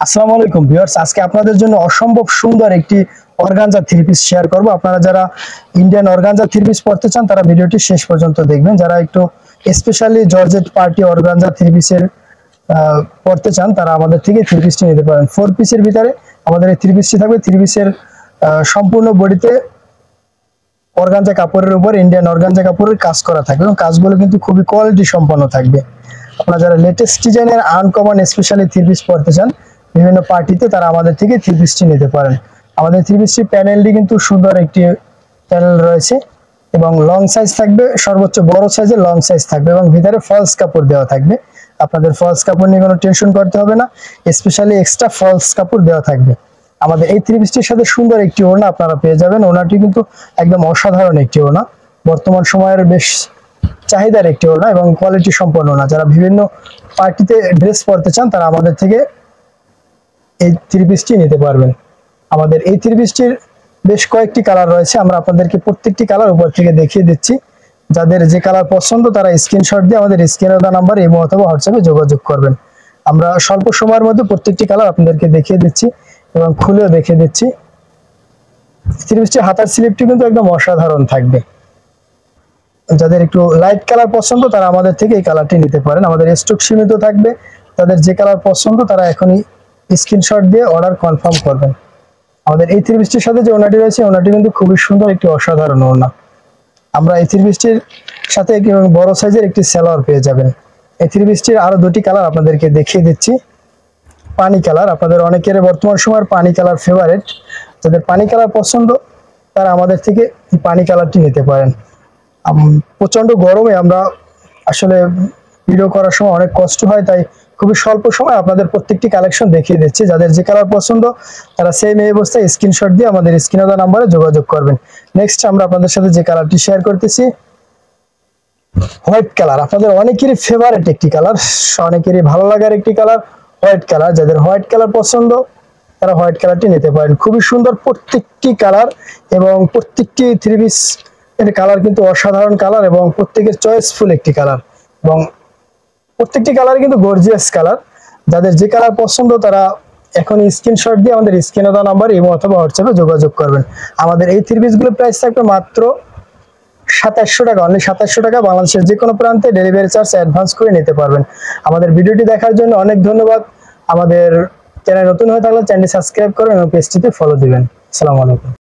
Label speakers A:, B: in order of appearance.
A: আসসালামু আলাইকুম ভিউয়ার্স, আজকে আপনাদের জন্য অসম্ভব সুন্দর একটি অর্গানজা থ্রি পিস শেয়ার করব। আপনারা যারা ইন্ডিয়ান অর্গানজা থ্রি পিস পড়তে চান তারা ভিডিওটি শেষ পর্যন্ত দেখবেন। যারা একটু specially georgette party organza three পিসের পড়তে চান তারা আমাদের থেকে থ্রি পিসটি নিতে পারেন। 4 পিসের ভিতরে আমাদের এই থ্রি পিসটি থাকবে। থ্রি পিসের সম্পূর্ণ বডিতে অর্গানজা কাপড়ের উপর ইন্ডিয়ান অর্গানজা কাপড়ের কাজ করা থাকবে এবং কাজগুলো কিন্তু খুবই কোয়ালিটি সম্পন্ন থাকবে। আপনারা যারা লেটেস্ট ডিজাইনের আনকমন স্পেশালি থ্রি পিস পড়তে চান বিভিন্ন পার্টিতে তারা আমাদের থেকে থ্রি পিসটি নিতে পারেন। আমাদের থ্রি পিসটি প্যানেলটি কিন্তু সুন্দর একটি প্যানেল রয়েছে এবং লং সাইজ থাকবে, সর্বোচ্চ বড় সাইজের লং সাইজ থাকবে এবং ভিতরে ফলস কাপড় দেওয়া থাকবে। আপনাদের ফলস কাপড় নিয়ে কোনো টেনশন করতে হবে না, স্পেশালি এক্সট্রা ফলস কাপড় দেওয়া থাকবে। আমাদের এই থ্রি পিসটির সাথে সুন্দর একটি ওড়না আপনারা পেয়ে যাবেন। ওড়নাটি কিন্তু একদম অসাধারণ একটি ওড়না, বর্তমান সময়ের বেশ চাহিদার একটি ওড়না এবং কোয়ালিটি সম্পন্ন ওড়না। যারা বিভিন্ন পার্টিতে ড্রেস পরতে চান তারা আমাদের থেকে এই থ্রি পিসটি নিতে পারবেন। আমাদের এই থ্রি পিসটির বেশ কয়েকটি কালার রয়েছে, আমরা আপনাদেরকে প্রত্যেকটি কালার উপর থেকে দেখিয়ে দিচ্ছি। যাদের যে কালার পছন্দ তারা স্ক্রিনশট দিয়ে আমাদের স্ক্রিনে দেওয়া নাম্বার ইমো অথবা হোয়াটসঅ্যাপে যোগাযোগ করবেন। আমরা স্বল্প সময়ের মধ্যে প্রত্যেকটি কালার আপনাদেরকে দেখিয়ে দিচ্ছি এবং খুলেও দেখিয়ে দিচ্ছি। থ্রি পিসটির হাতার স্লিপটি কিন্তু একদম অসাধারণ থাকবে। যাদের একটু লাইট কালার পছন্দ তারা আমাদের থেকে এই কালারটি নিতে পারেন। আমাদের স্টক সীমিত থাকবে, তাদের যে কালার পছন্দ তারা এখনই স্ক্রিনশট দিয়ে অর্ডার কনফার্ম করবেন। আমাদের এই থ্রি পিসটির সাথে যে ওড়নাটি রয়েছে ওড়নাটি কিন্তু খুবই সুন্দর একটি অসাধারণ ওড়না। আমরা এই থ্রি পিসটির সাথে বড় সাইজের একটি সালোয়ার পেয়ে যাবেন। এই থ্রি পিসটির আরো দুটি কালার আপনাদেরকে দেখিয়ে দিচ্ছি। পানি কালার, আপনাদের অনেকের বর্তমান সময়ের পানি কালার ফেভারিট। যাদের পানি কালার পছন্দ তারা আমাদের থেকে এই পানি কালারটি নিতে পারেন। প্রচন্ড গরমে আমরা আসলে ভিডিও করার সময় অনেক কষ্ট হয়, তাই খুবই স্বল্প সময় আপনাদের প্রত্যেকটি কালেকশন দেখিয়ে দিচ্ছি। যাদের যে কালার পছন্দ তারা সেম এই অবস্থায় স্ক্রিনশট দিয়ে আমাদের স্ক্রিনে দেওয়া নাম্বারে যোগাযোগ করবেন। নেক্সট আমরা আপনাদের সাথে যে কালারটি শেয়ার করতেছি হোয়াইট কালার। আপনাদের অনেকেরই ফেভারিট একটি কালার, অনেকেরই ভালো লাগার একটি কালার হোয়াইট কালার। যাদের হোয়াইট কালার পছন্দ তারা হোয়াইট কালারটি নিতে পারেন। খুবই সুন্দর প্রত্যেকটি কালার এবং প্রত্যেকটি থ্রি পিস এর কালার কিন্তু অসাধারণ কালার এবং প্রত্যেকের চয়েসফুল একটি কালার এবং প্রত্যেকটি কালার কিন্তু গর্জিয়াস কালার। যাদের যে কালার পছন্দ তারা এখন স্ক্রিনশট দিয়ে আমাদের স্ক্রিনে দেওয়া নাম্বার ইমো অথবা হোয়াটসঅ্যাপে যোগাযোগ করবেন। আমাদের এই থ্রি পিসগুলোর প্রাইস থাকবে মাত্র 2700 টাকা, অনলি 2700 টাকা। বাংলাদেশের যে কোনো প্রান্তে ডেলিভারি চার্জ অ্যাডভান্স করে নিতে পারবেন। আমাদের ভিডিওটি দেখার জন্য অনেক ধন্যবাদ। আমাদের চ্যানেল নতুন হয়ে থাকলে চ্যানেলটি সাবস্ক্রাইব করুন এবং পেজটিতে ফলো দিবেন। আসসালামু আলাইকুম।